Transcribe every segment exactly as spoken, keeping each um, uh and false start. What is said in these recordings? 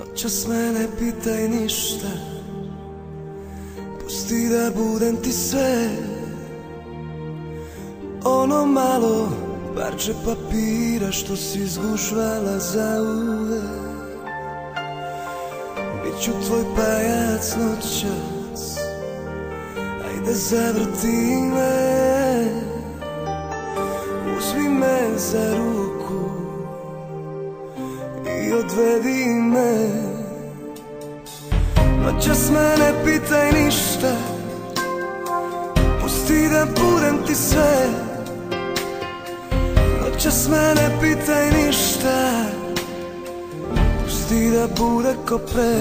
Noćas me ne pitaj ništa, pusti da budem ti sve. Ono malo parče papira što si zgužvala za uvek. Biću tvoj pajac noćas, ajde zavrti me, uzmi me za ruku i odvedi me. Noćas me ne pitaj ništa, pusti da budem ti sve. Noćas me ne pitaj ništa, pusti da bude ko pre.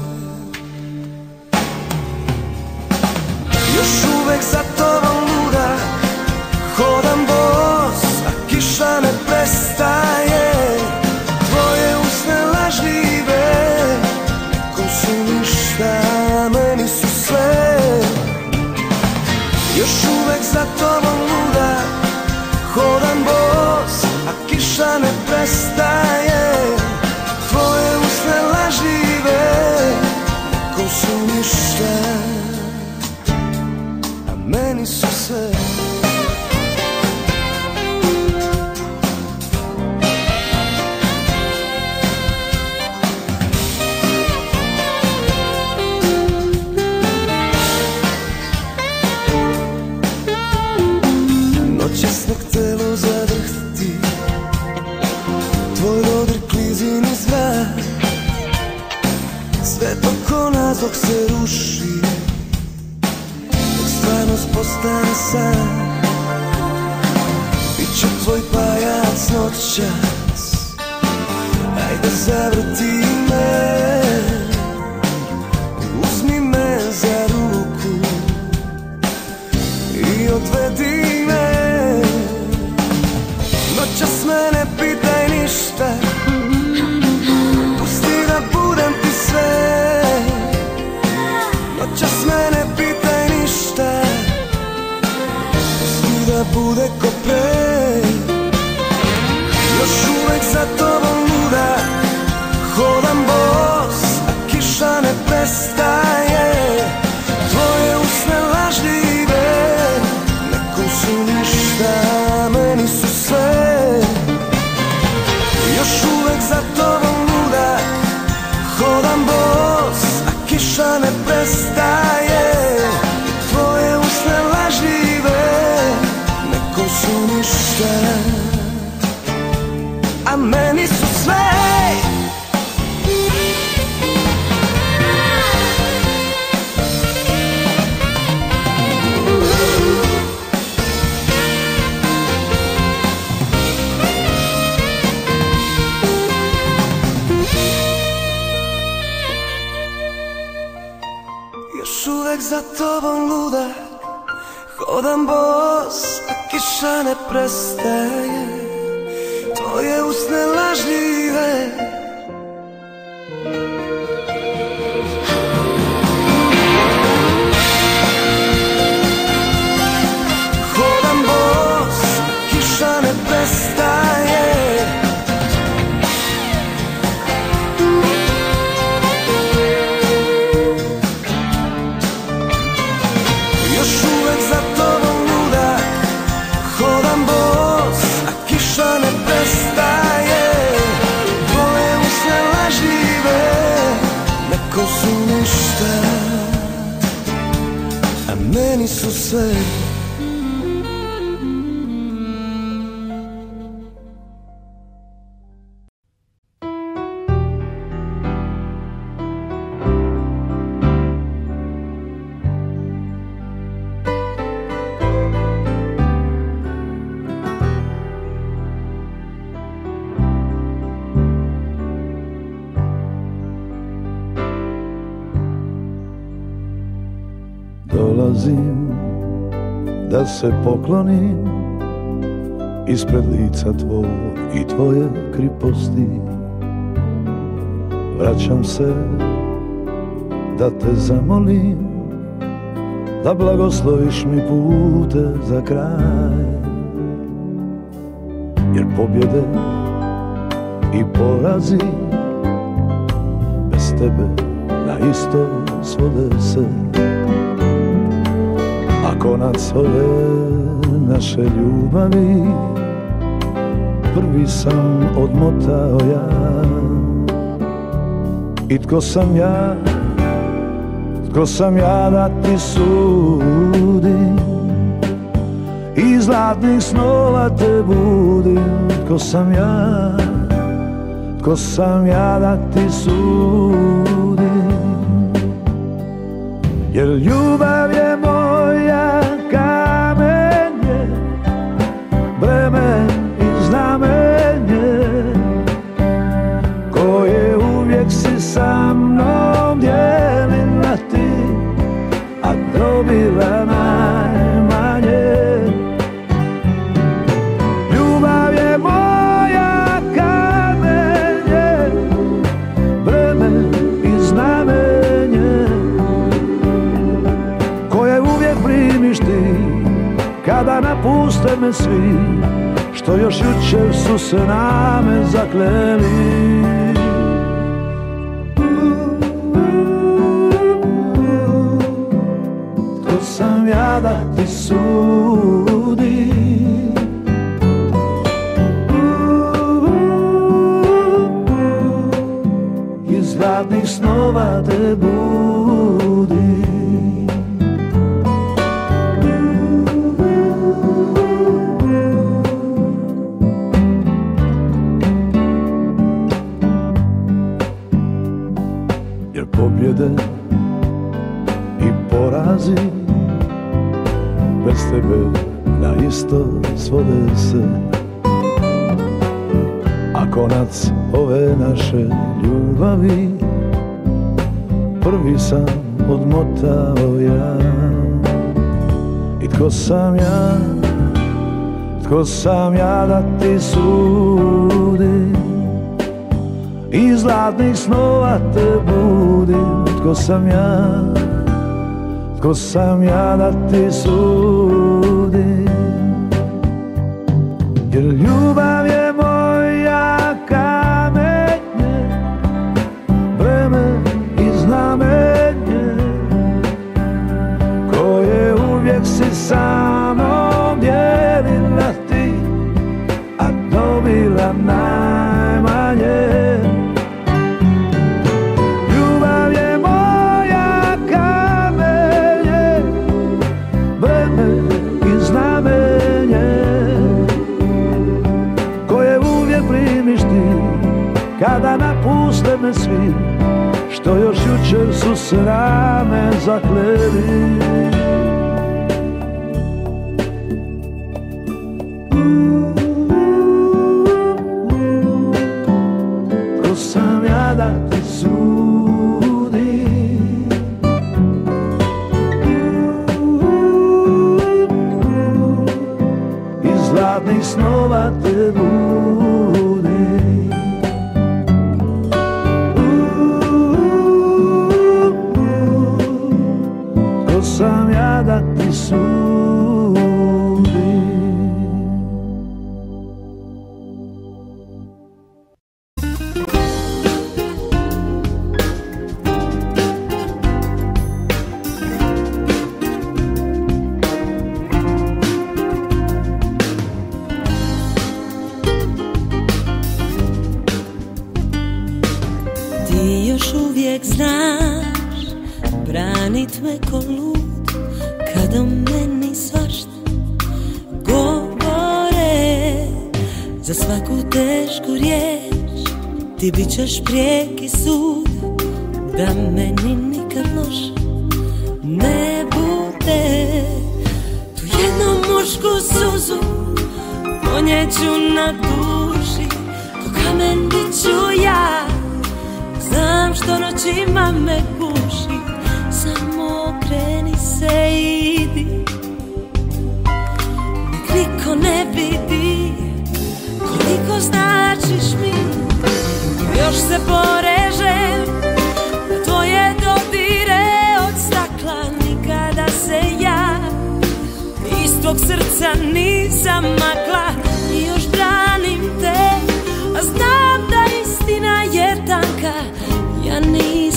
Još uvek za tobom luda, hodam bos, a kiša ne prestaje. Tvoje usne lažljive, nekom su ništa, meni su sve. Još uvek za tobom luda, hodam bos, a kiša ne prestaje. Tvoje usne lažljive, nekom su ništa, a meni su sve. Noćas nek telo zadrhti, tvoj dodir klizi niz vrat. Sve oko nas dok se ruši, dok stvarnost postane san. Biću tvoj pajac noćas, ajde zavrti me, uzmi me za ruku i odvedi me. Noćas me ne pitaj ništa, pusti da budem ti sve. Noćas me ne pitaj ništa, pusti da bude ko pre. Još uvek za tobom luda, hodam bos, a kiša ne prestaje. Tvoje usne lažljive, nekom su ništa, meni su sve. Još uvek za tobom luda, hodam bos, a kiša ne prestaje. Tvoje usne lažljive, nekom su ništa, a meni su sve. Još uvek za tobom luda, hodam bos, a kiša ne prestaje. Tvoje usne lažljive, hodam bos, a kiša ne prestaje. Još uvek za tobom luda, hodam bos, a kiša ne prestaje. Tvoje usne lažljive, nekom su ništa, a meni su sve. Dolazim da se poklonim ispred lica tvog i tvoje kriposti. Vraćam se da te zamolim, da blagosloviš mi pute za kraj. Jer pobjede i porazi bez tebe na isto svode se. A konac ove naše ljubavi prvi sam odmotao ja. I tko sam ja, tko sam ja da ti sudim, iz zlatnih snova te budim. Tko sam ja, tko sam ja da ti sudim, jer ljubav je moja kamenje, breme i znamenje, koje uvijek si sa mnom dijelila ti, a dobila najmanje. Ljubav je moja kamenje, breme i znamenje, koje uvijek primiš ti kada napuste me svi, što još jučer su se na me zakleli. Tko sam ja da ti sudim, iz zlatnih snova te budim. Jer pobjede i porazi bez tebe na isto svode se. A konac ove naše ljubavi prvi sam odmotao ja. I tko sam ja, tko sam ja da ti sudim, iz zlatnih snova te budim. Tko sam ja, tko sam ja da ti sudim, jer ljubav je moja kamenje, breme i znamenje, koje uvijek si sa mnom dijelila ti, a dobila najmanje. Ljubav je moja kamenje, breme i znamenje, koje uvijek primiš ti kada napuste me svi, što još jučer su se na me zakleli. Tko sam ja da ti sudim, iz zlatnih snova te budim. Tko sam ja da ti sudim. Ti još uvijek znaš branit me ko lud, kada meni svašta govore. Za svaku tešku riječ ti bit ćeš prijeki sud, da meni nikad loše ne bude. Tu jednu mušku suzu ponjeću na duši, ko kamen bit ću ja. Znam što noćima me guši, samo okreni se i idi, nek niko ne vidi koliko značiš mi. Još se porežem na tvoje dodire od stakla, nikada se ja iz tvog srca nisam makla. I još branim te, a znam da istina je tanka, ja nisam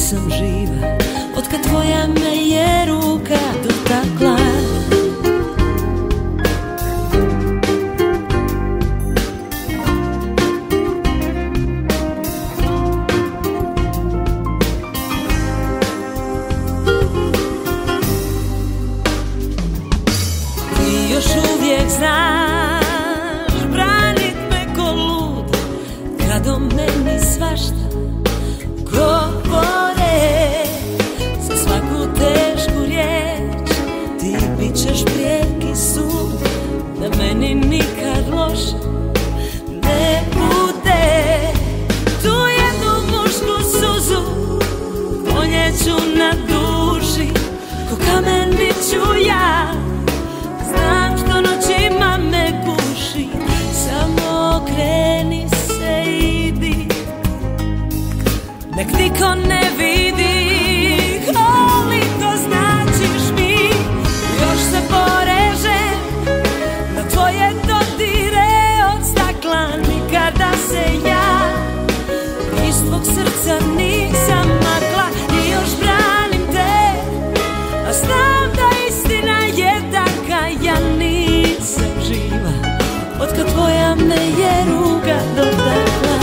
nek niko ne vidi koliko značiš mi. Još se porežem na tvoje dodire od stakla, nikada se ja iz tvog srca nisam makla. I još branim te, a znam da istina je taka, ja nisam živa otkad tvoja me je ruka dotakla.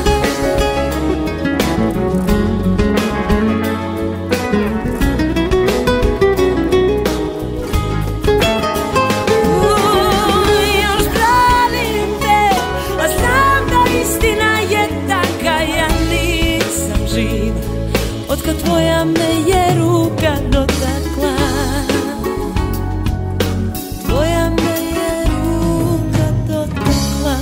Otkad tvoja me je ruka dotakla, tvoja me je ruka dotakla.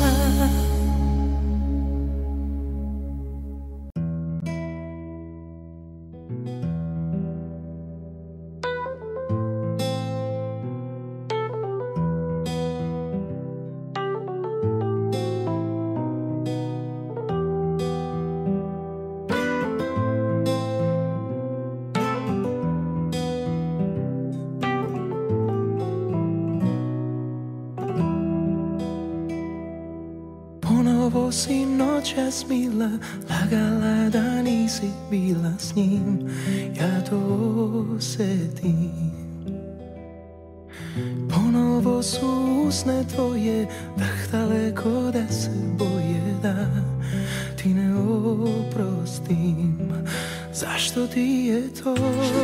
Ponovo si noćas mila, lagala da nisi bila s njim, ja to osjetim. Ponovo su usne tvoje drhtale ko da se boje da ti ne oprostim. Zašto ti je to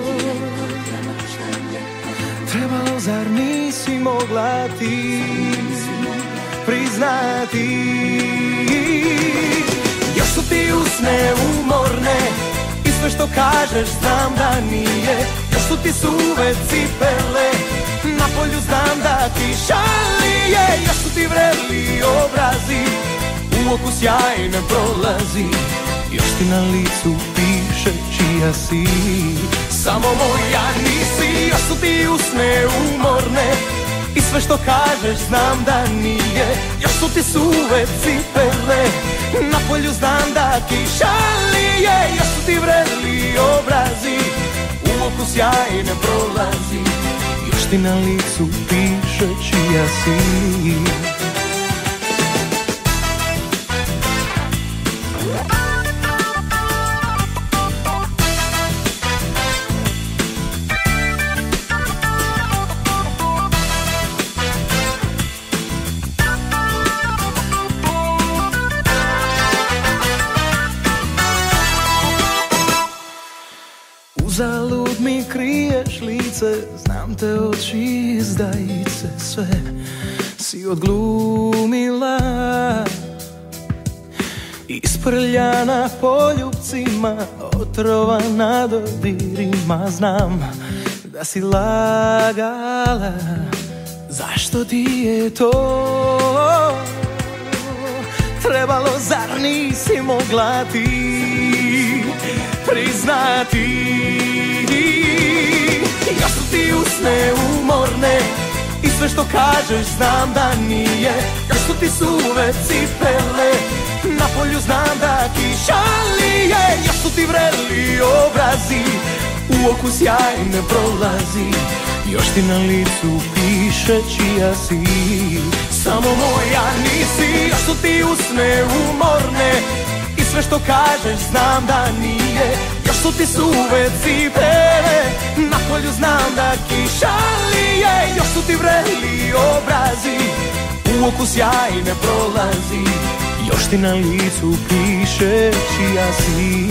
trebalo, zar nisi mogla ti priznati? Još su ti usne umorne i sve što kažeš znam da nije. Još su ti suve cipele, na polju znam da ti šalije. Još su ti vreli obrazi, u oku sjaj ne prolazi. Još ti na licu piše čija si, samo moja nisi. Još su ti usne umorne i sve što kažeš znam da nije. Još su ti suve cipele, na polju znam da kiša lije. Još su ti vreli obrazi, u oku sjaj ne prolazi. Još ti na licu piše čija si. Uzalud mi kriješ lice, znam te oči izdajice, sve si odglumila. Isprljana poljupcima, otrovana dodirima, znam da si lagala. Zašto ti je to trebalo, zar nisi mogla ti priznati? Još su ti usne umorne i sve što kažeš znam da nije. Još su ti suve cipele, na polju znam da kiša lije. Još su ti vreli obrazi, u oku sjaj ne prolazi. Još ti na licu piše čija si, samo moja nisi. Još su ti usne umorne i sve što kažeš znam da nije. Još su ti suve cipele, na polju znam da kiša lije. Još su ti vreli obrazi, u oku sjaj ne prolazi. Još ti na licu piše čija si.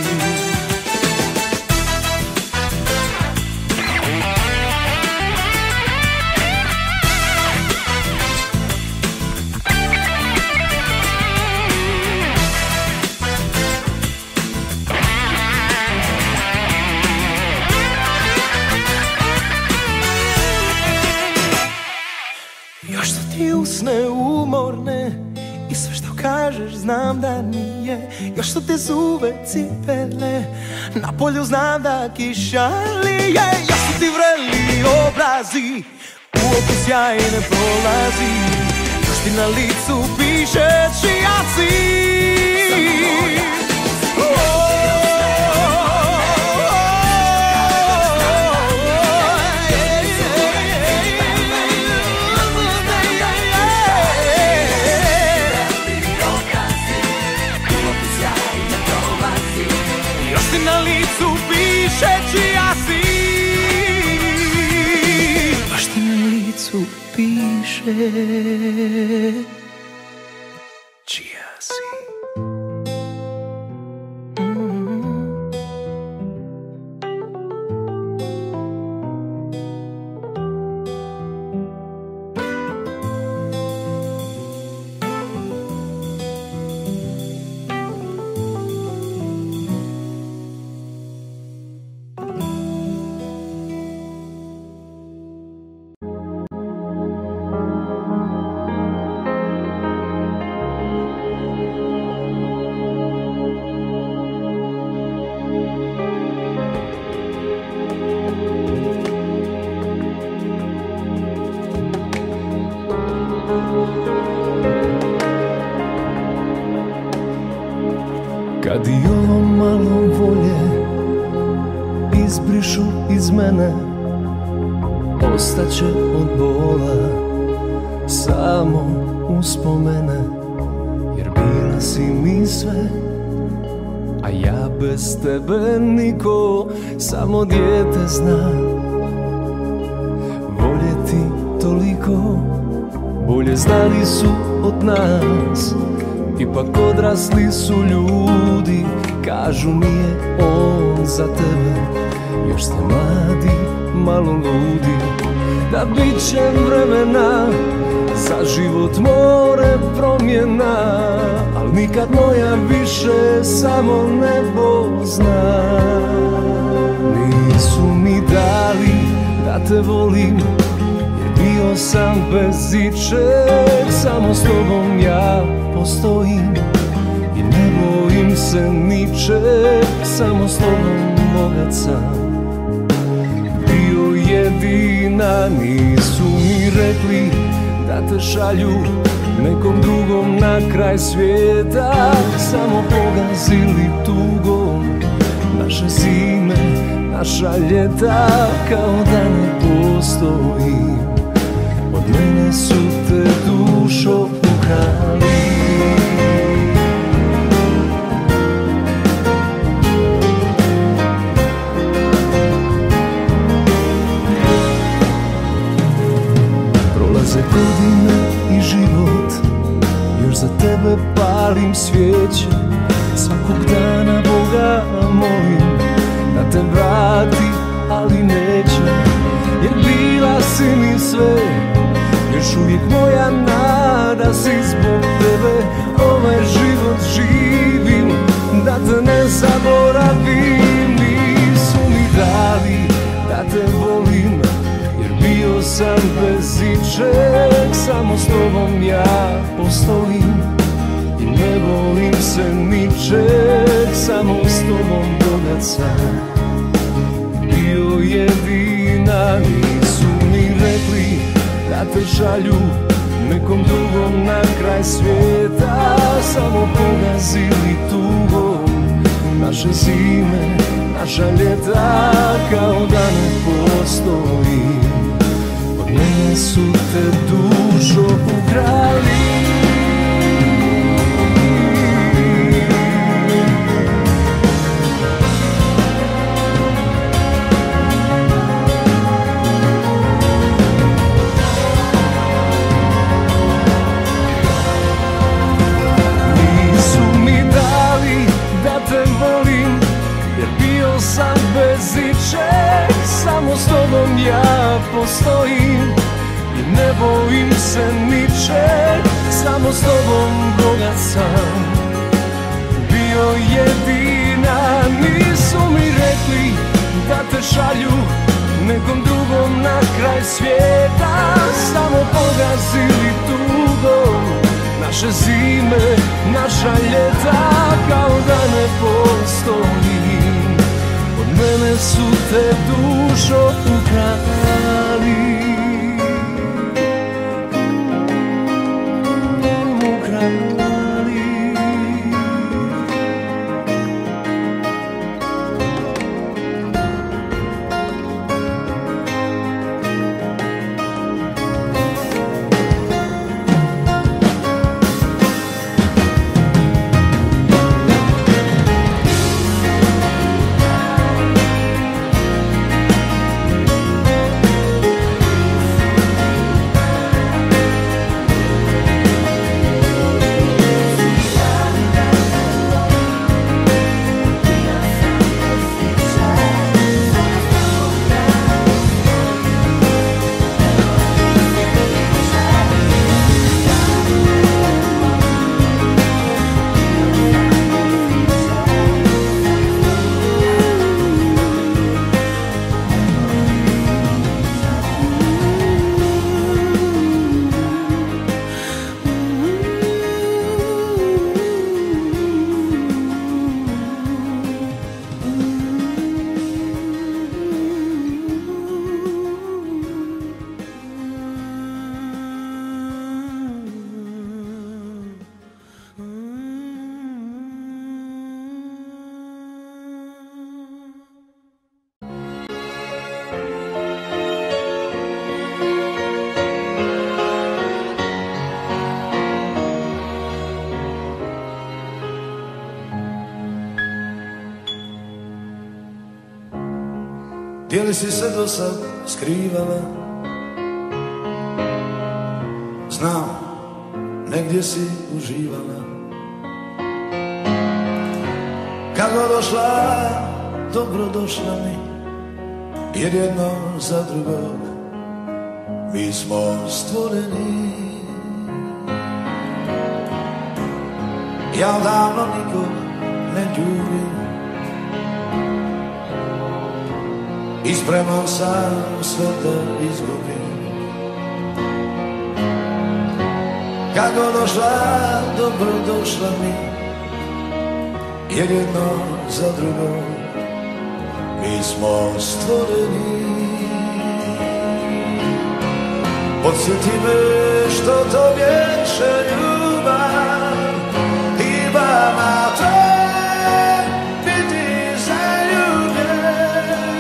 Još su ti usne umorne i sve što kažeš znam da nije. Još su ti suve cipele, na polju znam da kiša lije. Još su ti vreli obrazi, u oku sjaj ne prolazi. Još ti na licu piše čija si. Oh, baš ti na licu piše čija si. Baš ti na licu piše čija si. Kad i ovo malo volje izbrišu iz mene, ostaće od bola samo uspomene. Jer bila si mi sve, a ja bez tebe niko, samo dijete zna voljeti toliko. Bolje znali su od nas, ipak odrasli su ljudi. Kažu nije on za tebe, još ste mladi, malo ludi. Da bit će vremena, za život more promjena, al nikad moja više samo nebo zna. Nisu mi dali da te volim, jer bio sam bez ičeg, samo s tobom ja postojim i ne bojim se ničeg, samo s tobom bogat sam. Bio jedina, nisu mi rekli da te šalju nekom drugom na kraj svijeta, samo pogazili tugom naše zime, naša ljeta, kao da ne postojim. Od mene su te dušo ukrali. Prolaze godine i život, još za tebe palim svijeće. Svakog dana Boga molim da te vrati, ali neće. Jer bila si mi sve, još uvijek moja nada si. Zbog tebe ovaj život živim, da te ne zaboravim. Nisu mi dali da te volim, jer bio sam bez ičeg, samo s tobom ja postojim i ne volim se ničeg, samo s tobom bogat sam. Bio jedina, nisu mi rekli da te šalju nekom drugom na kraj svijeta, samo pogazili tugom naše zime, naša ljeta, kao da ne postoji. Od mene su te dušo ukrali. Sam bez ičeg, samo s tobom ja postojim i ne bojim se ničeg, samo s tobom bogat sam. Bio jedina, nisu mi rekli da te šalju nekom drugom na kraj svijeta, samo pogazili tugom naše zime, naša ljeta, kao da ne postoji. Od mene su te dušo ukrali. Ukrali. Gdje li si se do sad skrivala? Znam, negdje si uživala. Kad god došla, dobro došla mi, jer jedno za drugog mi smo stvoreni. Ja davno nikog ne ljubim i spreman sam sve da izgubim. Kad god došla, dobro došla mi, jer jedno za drugo mi smo stvoreni. Podsjeti me što to vječe ljubav, iba na to biti zaljubljen.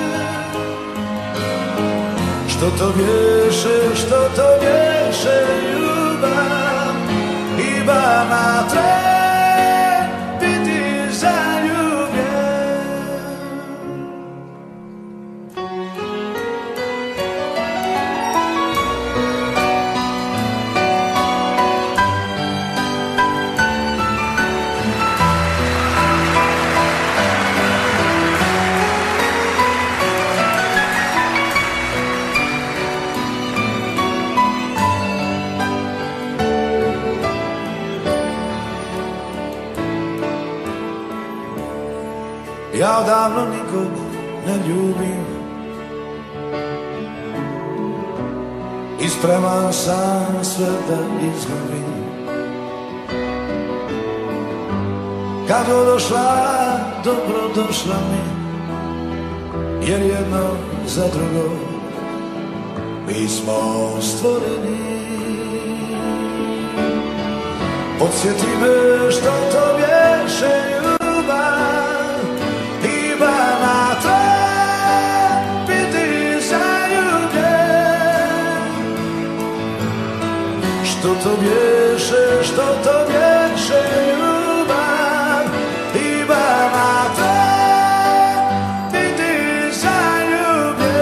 Što to vječe, što to vječe ljubav, iba na to biti zaljubljen. Ja odavno nikog ne ljubim i spreman sam sve da izgubim. Kad god došla, dobro došla mi, jer jedno za drugo mi smo stvoreni. Podsjeti me što to vječe ljubav, iba na to biti zaljubljen. Što to vječe, što to vječe ljubav, iba na to biti zaljubljen.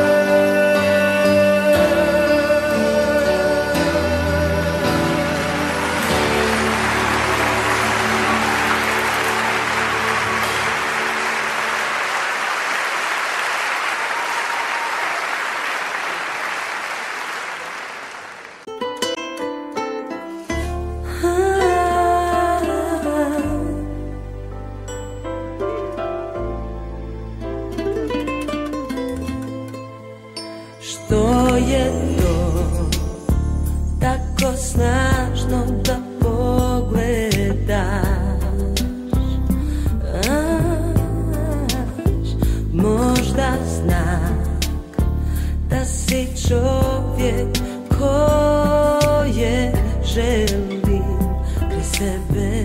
Što je to tako snažno da pogledaš? Možda znak da si čovjek koje želim pri sebe.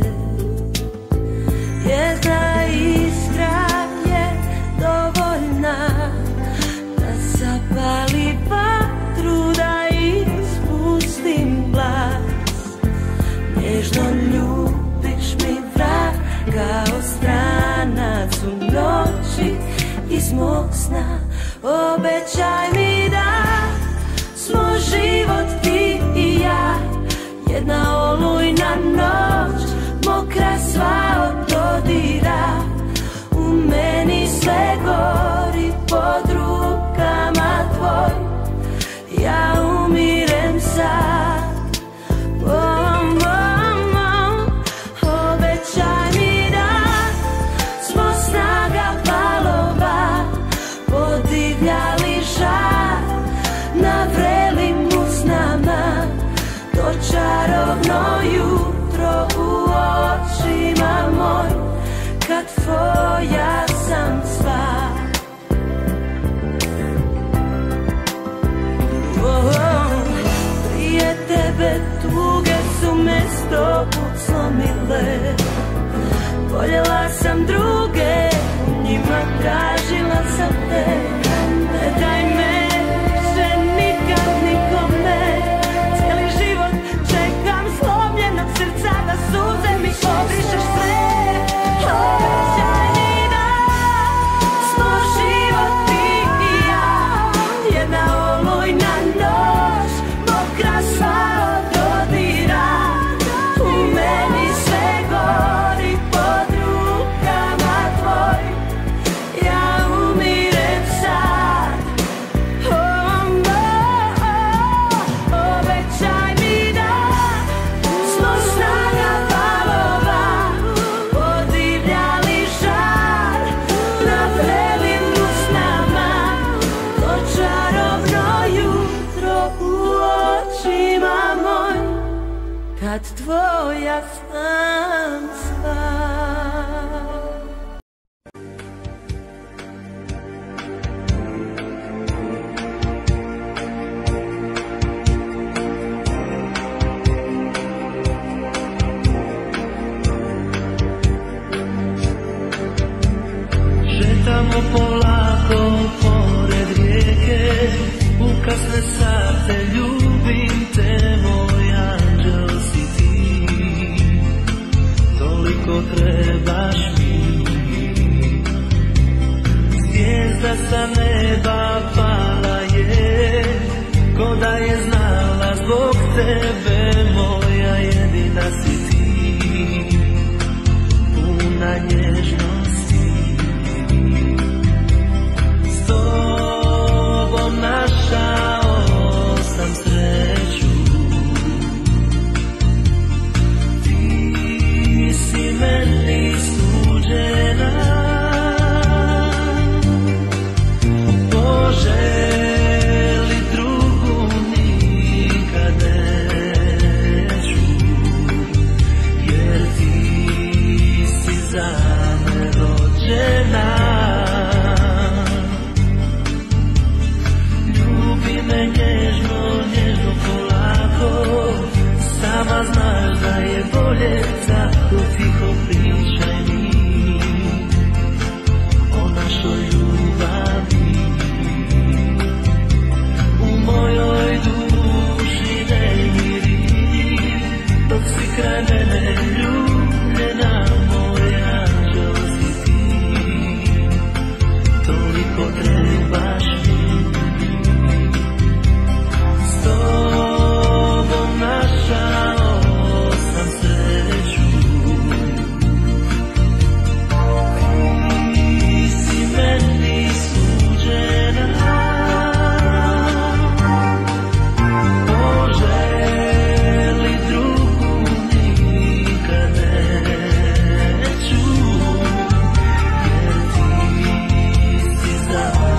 Jedna iskra je dovoljna da zapali vatru, da ispustim glas. Nježno ljubiš mi vrag kao stranac u noći iz mog sna. Obećaj mi da smo život ti i ja, jedna olujna noć, mokra sva od dodira. U meni sve gori pod rukama tvoj, ja umirem sad. Oh, oh, oh. Obećaj mi da smo snaga valova podivljali žar na vrelim usnama. To čarovno jutro u očima moj, kad tvoja sam sva. Oh, prije tebe tuge su me sto put slomile. Voljela sam druge, u njima tražila sam te. Ne daj me više nikad nikome, cijeli život čekam slomljenog srca da suze mi obrišeš sve. Obećaj mi da smo život ti i ja, kad tvoja sam sam. Šetamo polako pored rijeke, u kasne sate ljubim te, moj anđel si ti, toliko trebaš mi. Zvijezda sa neba pala je, ko da je znala zbog tebe, moja jedina si ti, puna nježnosti. S tobom našao sam sreću, ti si meni suđena, poželi drugu nikad neću, jer ti si za me rođena. Nježno, nježno polako, sama znaš da je bolje, zato tiho pričaj mi o našoj ljubavi. U mojoj duši ne miri, dok si kraj mene ljubljena, moj anđel si ti, toliko trebaš mi. S tobom našao sam sreću, ti si meni suđena, poželi drugu nikad neću, jer ti si za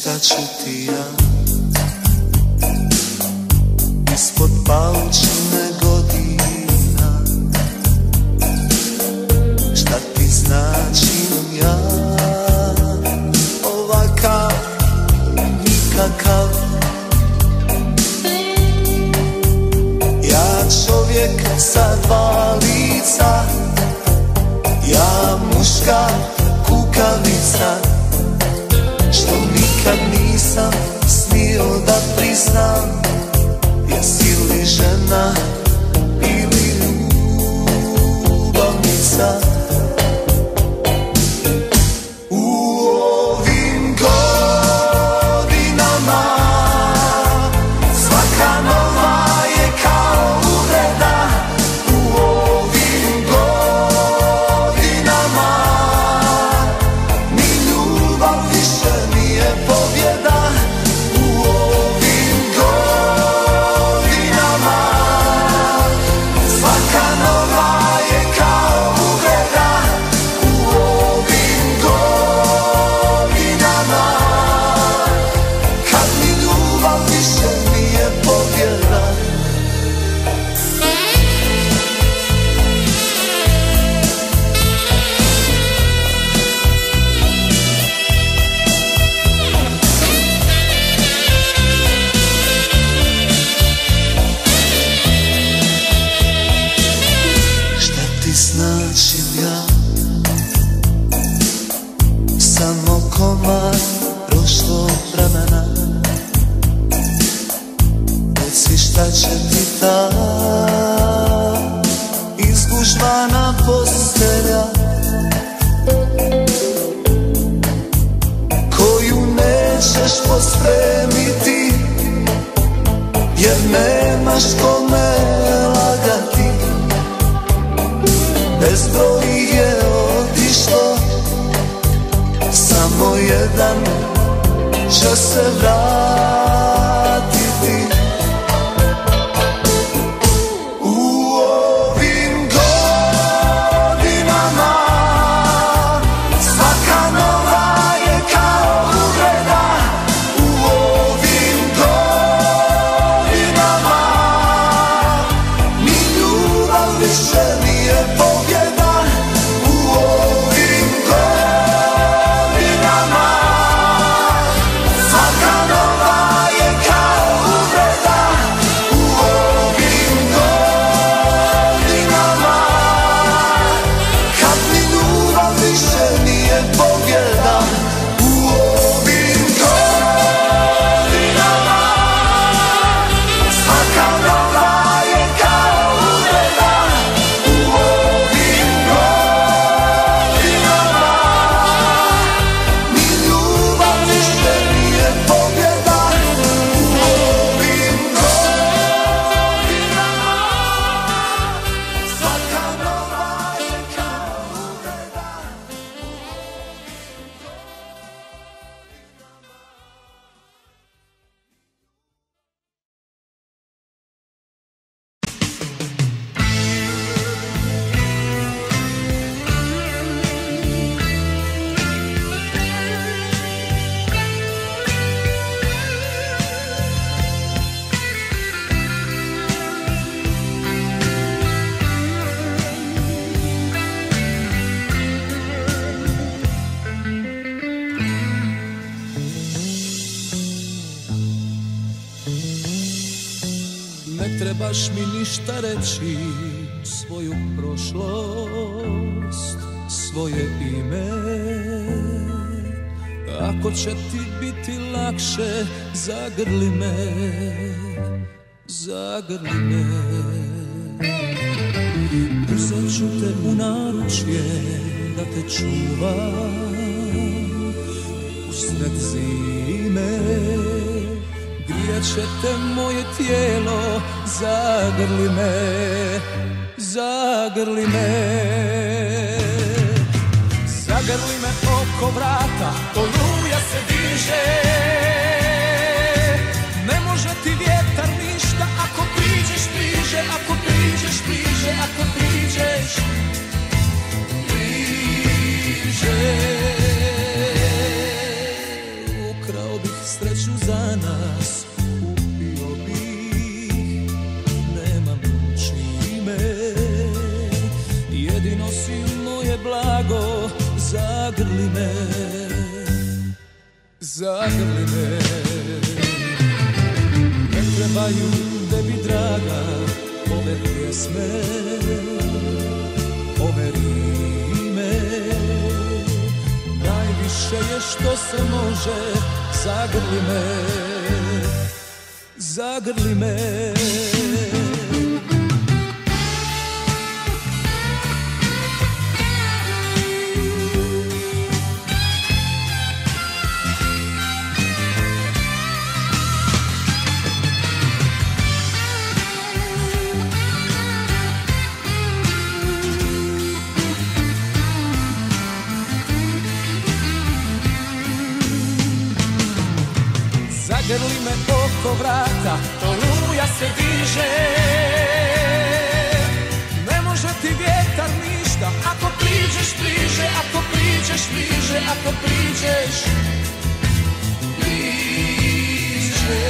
šta ću ti ja ispod paučine godina, šta ti značim ja, ovakav, nikakav. Ja čovjek sa dva lica, ja muška kukavica, što nikad nisam smio da priznam. Jesi li žena ili ljubavnica? U ovim godinama svaka nova je kao uvreda. U ovim godinama ni ljubav više nije pobjeda. U ovim godinama svaka nova je kao uvreda. U ovim godinama kad ni ljubav više nije pobjeda. Šta ti značim ja, samo komad prošlog vremena. Reci šta će ti ta izgužvana postelja, koju nećeš pospremiti, jer nemaš kome lagati. Bezbroj je otišlo, samo jedan će se vratiti. U ovim godinama svaka nova je kao uvreda. U ovim godinama ni ljubav više nije pobjeda. U ovim godinama svaka nova je kao uvreda. U ovim godinama kad ni ljubav više nije pobjeda. U ovim godinama svaka nova je kao uvreda. U ovim godinama ni ljubav više nije pobjeda. U ovim godinama svaka nova je kao uvreda. Ne trebaš mi ništa reći, svoju prošlost, svoje ime. Ako će ti biti lakše, zagrli me, zagrli me. Uzet ću te u naručje da te čuvam usred zime. Grijat će te moje tijelo, zagrli me, zagrli me. Zagrli me oko vrata, oluja se diže. Ne može ti vjetar ništa ako priđeš bliže, ako priđeš bliže, ako priđeš bliže. Ukrao bih sreću za nas kupio bih. Nemam čime, jedino si moje blago. Zagrli me, zagrli me. Ne trebaju tebi draga ove pjesme, ove rime. Najviše je što se može. Zagrli me, zagrli me. Zagrli me oko vrata, oluja se diže. Ne može ti vjetar ništa, ako priđeš bliže, ako priđeš bliže, ako priđeš bliže.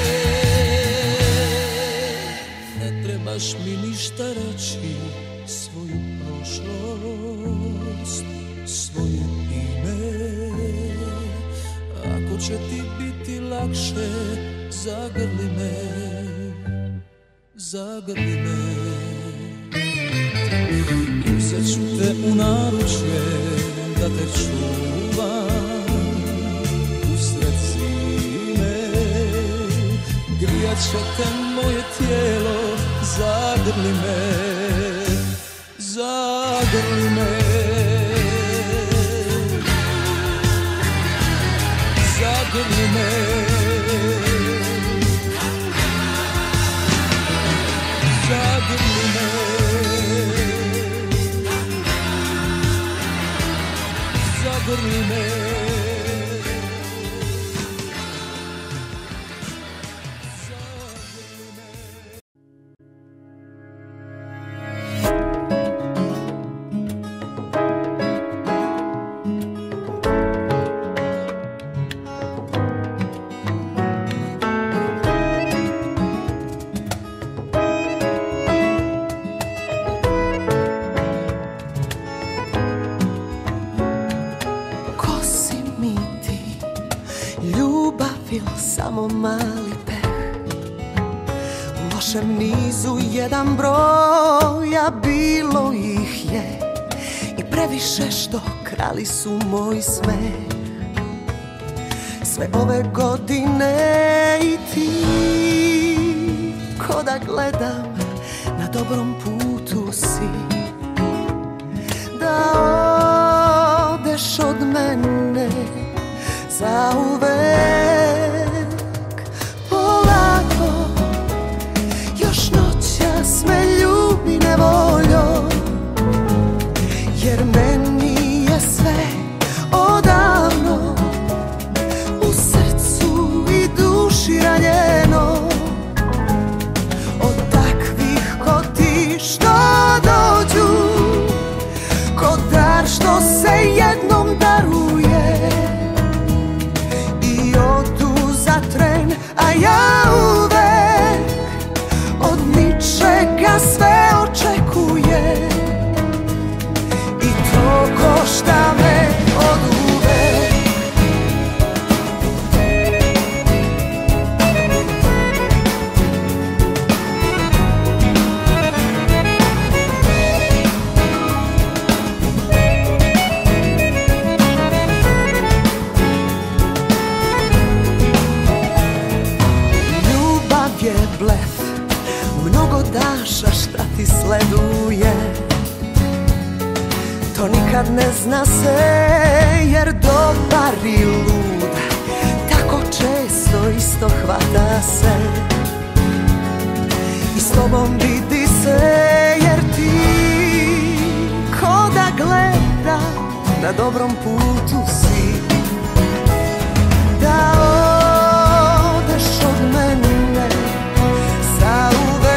Ne trebaš mi ništa reći, svoju prošlost, svoje ime. Ako će ti biti lakše, zagrli me, zagrli me. Uzet ću te u naručje da te čuvam usred zime. Grijat će te moje tijelo, zagrli me, zagrli me. Zagrli me, zagrli me, zagrli me. Samo mali peh u lošem nizu jedan broj, a bilo ih je i previše što krali su moj smeh. Sve ove godine i ti, ko da gledam na dobrom putu si, da odeš od mene zauvek. Me ljubi nevoljom, jer meni je sve odavno u srcu i duši ranjeno. Od takvih ko ti što dođu, ko dar što se jednom daruje i odu za tren, a ja uvek čega sve očekuje i to košta me od uvek. Ljubav je blef, mnogo daša šta ti sleduje. To nikad ne zna se, jer dobar i lud tako često isto hvata se. I s tobom vidi se, jer ti ko da gleda na dobrom putu si, da odeš od mene zauvek.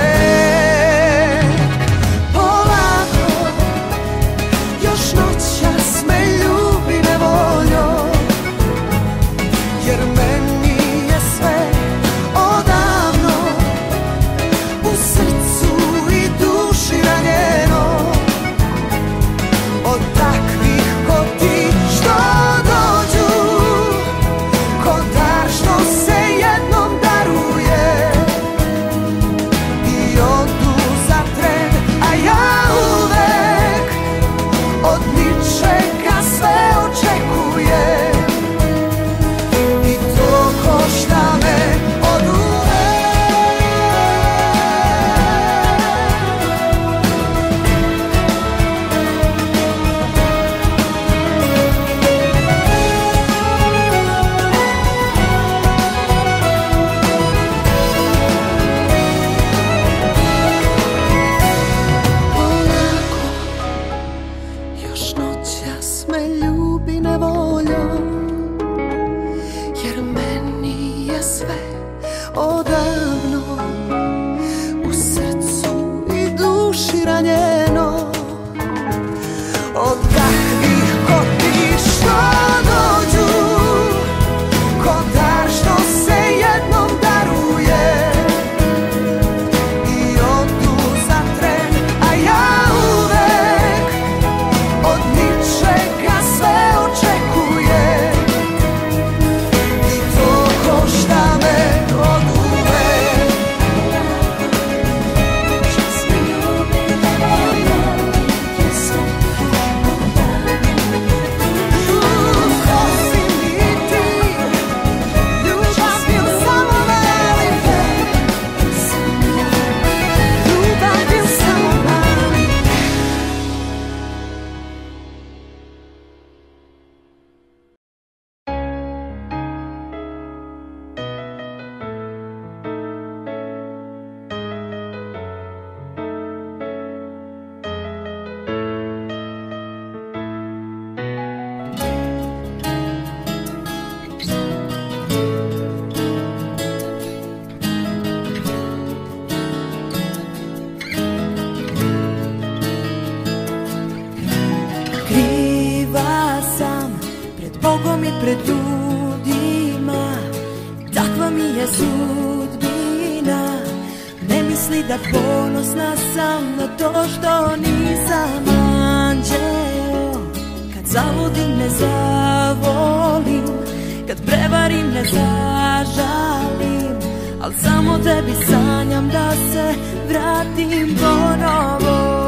Polako, još noćas me ljubi nevoljom, jer meni je sve odavno, u srcu i duši ranjeno, od takvih ko ti što dođu, ko dar što se jednom daruje i odu za tren, a ja uvek od ničega sve očekujem i to košta me od uvek. Ko si mi ti, ljubav bil samo mali pek, ljubav bil samo mali pek. Kriva sam pred Bogom i pred ljudima, takva mi je sudbina. Ne misli da ponosna sam na to što nisam anđeo. Kad zaludim ne zavolim, kad prevarim ne zažalim, al samo tebi sanjam da se vratim ponovo.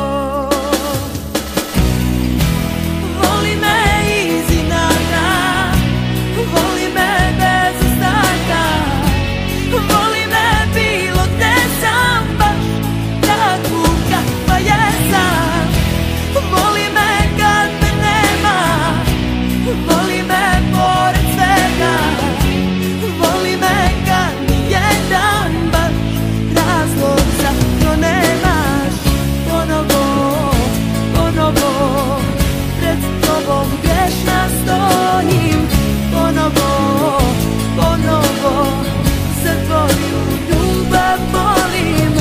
Voli me iz inata, voli me bez ostatka, voli me bilo gde sam, baš takvu kakva jesam. Voli me kad me nema, voli me pored svega, voli me kad nijedan baš razlog za to nemaš. Ponovo, ponovo pred tobom grešna stojim, ponovo, ponovo za tvoju ljubav molim.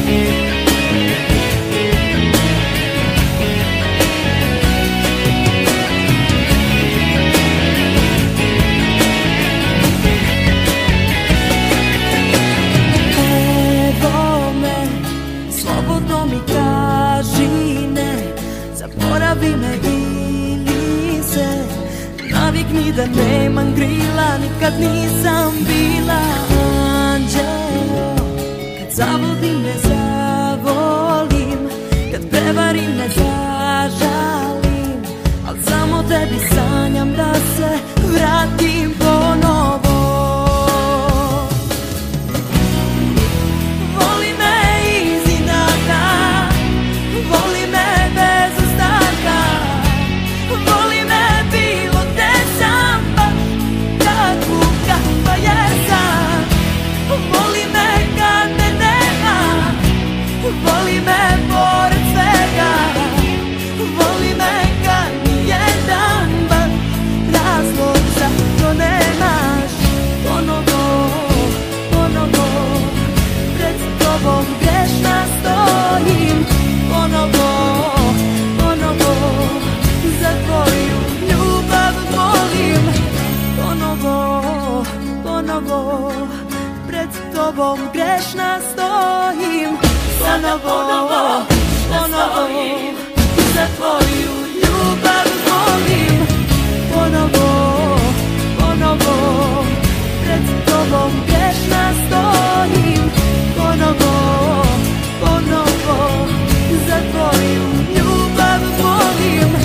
Evo me, slobodno mi kaži ne, zaboravi me ili se navikni da nemam krila, nikad nisam bila anđeo. Kad zavodim ne zavolim, kad prevarim ne zažalim, al samo tebi sanjam da se vratim ponovo. Voli me iz inata, voli me bez ostatka, voli me bilo gde sam, baš takvu kakva jesam. Voli me kad me nema, voli me pored svega, voli me kad nijedan baš razlog za to nemaš. Ponovo, ponovo pred tobom grešna stojim, ponovo, ponovo za tvoju ljubav molim. Ponovo, ponovo pred tobom grešna stojim, ponovo, ponovo za tvoju ljubav molim. Ponovo, ponovo pred tobom grešna stojim, ponovo, ponovo za tvoju ljubav molim.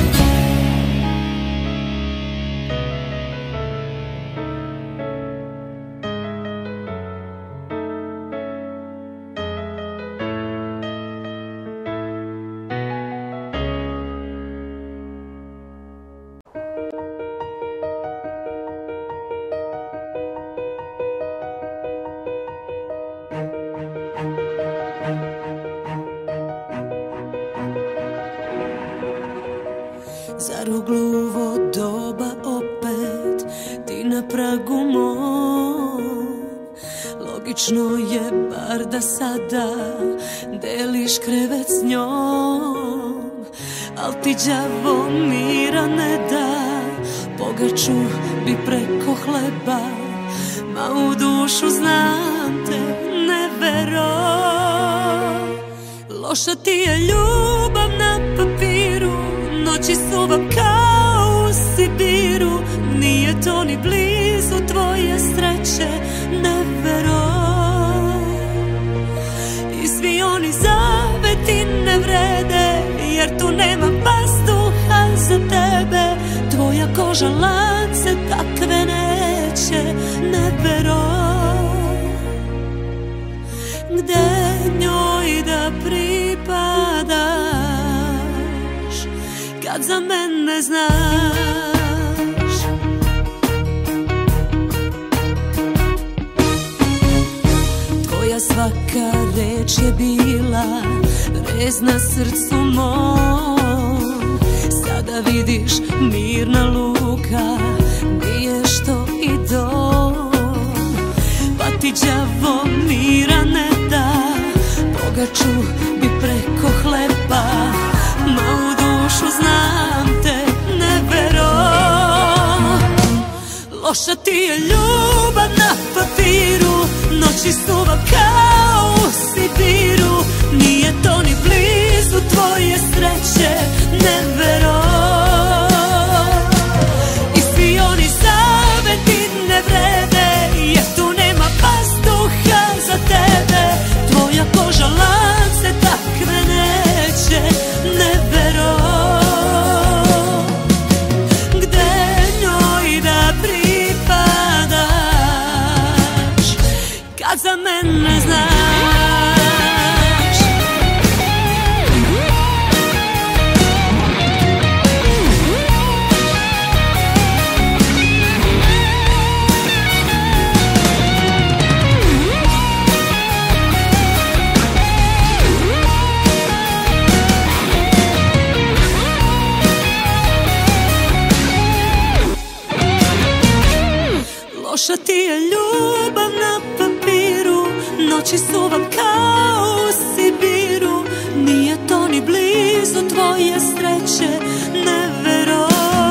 Zar u gluvo doba opet ti na pragu mom Obično je bar da sada deliš krevet s njom, al ti đavo mira ne da, pogaču bi preko hleba, ma u dušu znam te ne vero. Loša ti je ljubav na papiru, noći su vam kao u Sibiru, nije to ni blizu tvoje sreće, ne vero. I svi oni zaveti ne vrede, jer tu nema pastuha za tebe, tvoja koža lance takve neće, ne vero. Gde njoj da pripadaš, kad za mene znaš? Tvoja svaka reč je bila rez na srcu mom, sada vidiš mirna luka, nije što i dom, pa ti đavo mira ne da, pogaču bi preko hleba, ma u dušu znam te ne vero. Loša ti je ljubav na papiru, noći su vam kao u Sibiru, nije to ni blizu tvoje sreće, ne vero. I svi oni zaveti ne vrede, jer tu nema pastuha za tebe, tvoja koža lance takve neće, ne vero. Gde njoj da pripadaš, kad za mene znaš? Loša ti je ljubav na papiru, noći su vam kao u Sibiru, nije to ni blizu tvoje sreće, ne vero.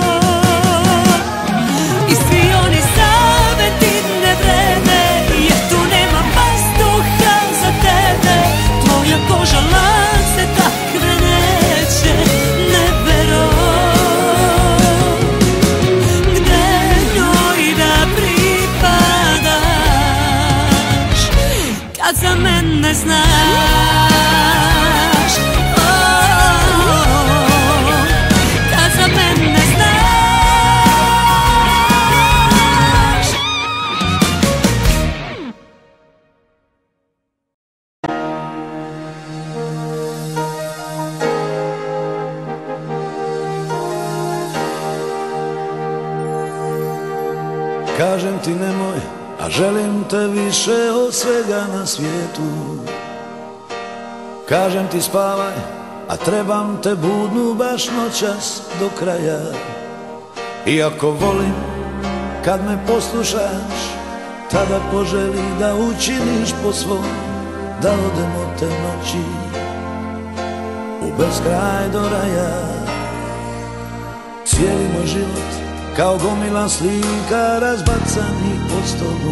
I svi oni zaveti ne vrede, jer tu nema pastuha za tebe, tvoja koža lance takve neće, ne vero. Kad za mene znaš, oh, kad za mene znaš. Kažem ti nemoj, a želim te više od svega na svijetu. Kažem ti spavaj, a trebam te budnu baš noćas do kraja. Iako volim kad me poslušaš, tada poželi da učiniš po svom, da odem od te noći u beskraj do raja. Cijeli moj život kao gomila slika razbacanih po stolu,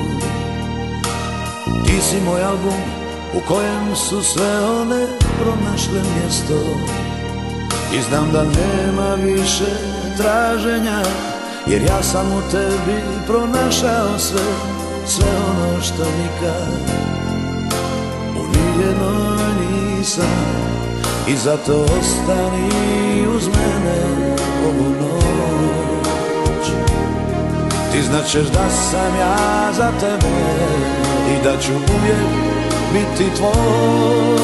ti si moj album u kojem su sve one pronašle mjesto. I znam da nema više traženja, jer ja sam u tebi pronašao sve, sve ono što nikad u nijednoj nisam. I zato ostani uz mene ovu noć. Ti značeš da sam ja za tebe i da ću uvijek biti tvoj.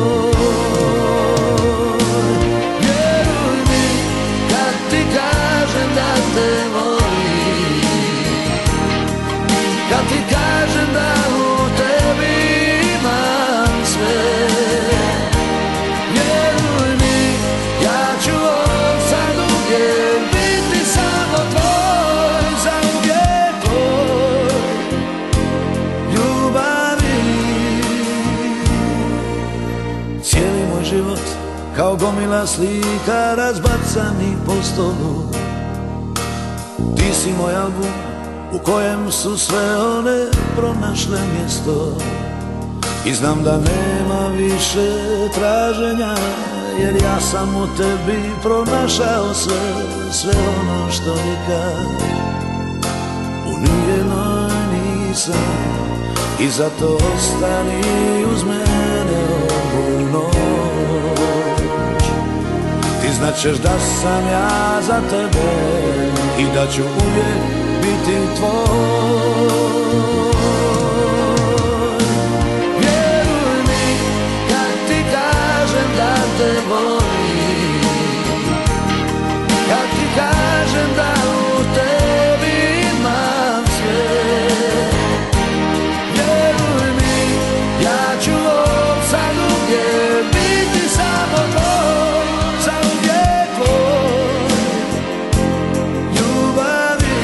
Vjeruj mi kad ti kažem da te volim, kad ti kažem da u tebi imam sve. Vjeruj mi, ja ću od sad uvijek biti samo tvoj, za uvijek tvoj. Ljubavi kao gomila slika razbacani po stolu. Ti si moj album u kojem su sve one pronašle mjesto. I znam da nema više traženja, jer ja sam u tebi pronašao sve, sve ono što nikad u nijednoj nisam. I zato ostani uz mene ovu noć. Ti značeš da sam ja za tebe i da ću uvijek biti tvoj. Vjeruj mi kad ti kažem da te volim, kad ti kažem da u tebi imam sve. Vjeruj mi, ja ću od sad uvijek biti samo tvoj, sad uvijek tvoj, ljubavi.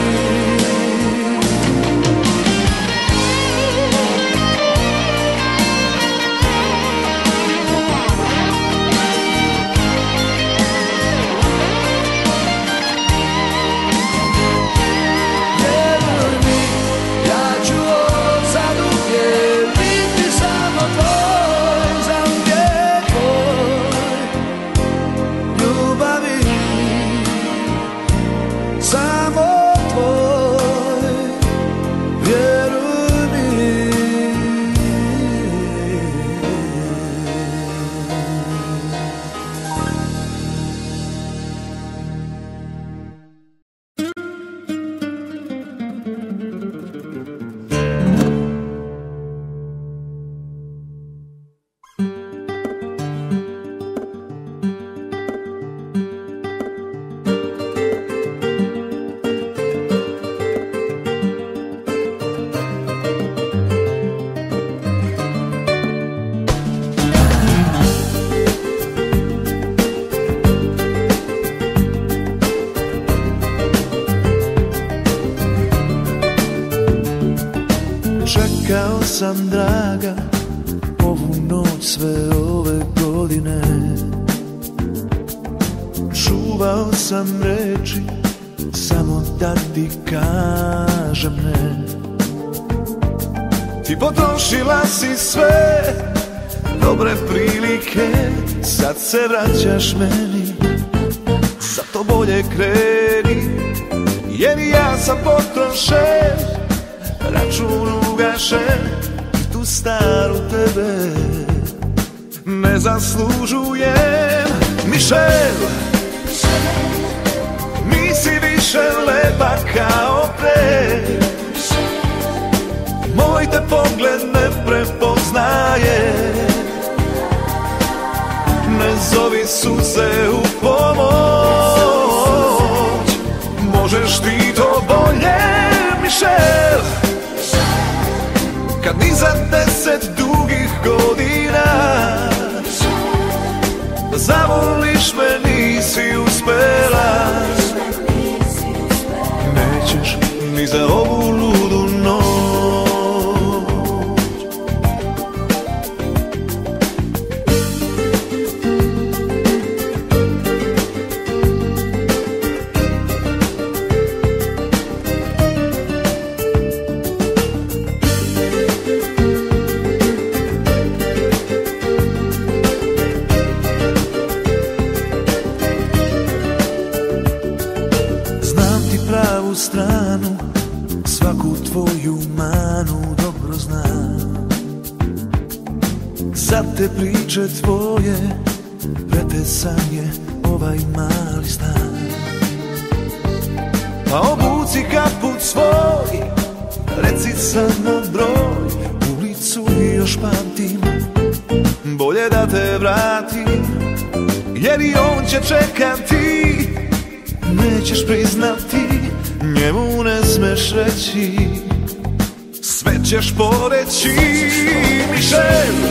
Vjeruj mi, ja ću od sad uvijek biti samo tvoj, za uvijek tvoj, ljubavi. Samo tvoj, vjeruj mi. Čekao sam, draga, ovu noć sve ove godine. Čuvao sam reči, samo da ti kažem ne. Ti potrošila si sve dobre prilike, sad se vraćaš meni, zato bolje kreni, jer ja sam potrošen, račun ugašen, i tu staru tebe ne zaslužujem. Michelle, nisi više lepa kao pre, moj te pogled ne prepoznaje, ne zovi suze u pomoć, možeš ti to bolje, Michelle. Kad ni za deset dugih godina da zavoliš me nisi uspela, nećeš ni za ovu ludu noć. Stranu, svaku tvoju manu dobro znam. Za te priče tvoje pretesan je ovaj mali stan. Pa obuci kaput svoj, reci samo broj, ulicu još pamtim, bolje da te vratim, jer i on će čekati, nećeš priznati, njemu ne smeš reći, sve ćeš poreći. Michelle,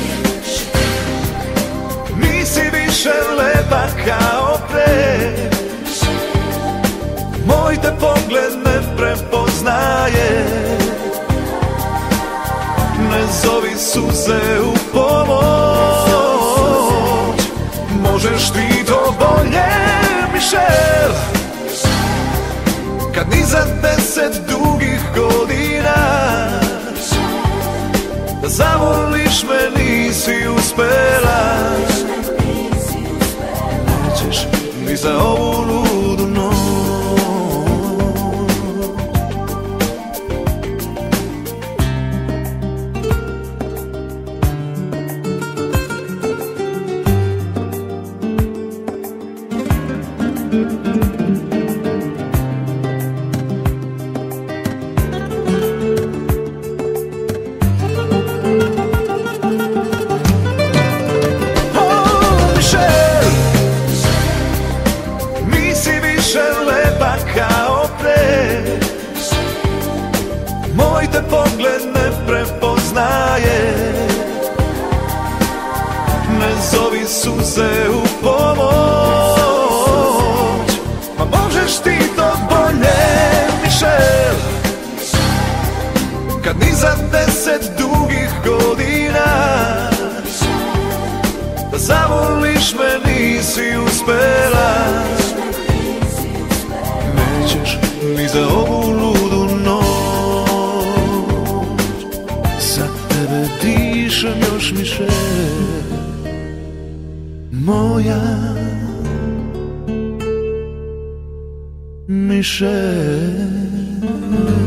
nisi više lepa kao pre, moj te pogled ne prepoznaje, ne zovi suze u pomoć, možeš ti to bolje, Michelle? Kad ni za deset dugih godina da zavoliš me nisi uspela, nećeš ni za ovu ludu noć. Te pogled ne prepoznaje, ne zovi suze u pomoć. Ma možeš ti to bolje, Michelle? Kad ni za deset dugih godina da zavoliš me nisi uspela, nećeš ni za ovu ludu noć. Dišem još, Michelle moja, Michelle.